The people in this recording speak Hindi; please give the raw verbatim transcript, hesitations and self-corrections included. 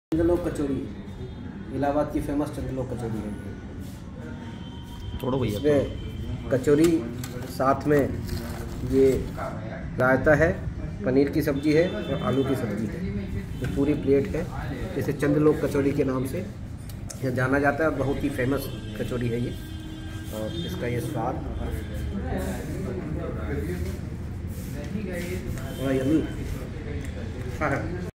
चंद्रलोक कचौड़ी, इलाहाबाद की फेमस चंद्रलोक कचौड़ी है ये। छोड़ो भैया। इसमें कचौड़ी, साथ में ये रायता है, पनीर की सब्ज़ी है और आलू की सब्ज़ी है। ये पूरी प्लेट है, इसे चंद्रलोक कचौड़ी के नाम से यह जाना जाता है और बहुत ही फेमस कचौड़ी है ये। और इसका ये स्वाद बड़ा यम्मी अच्छा है।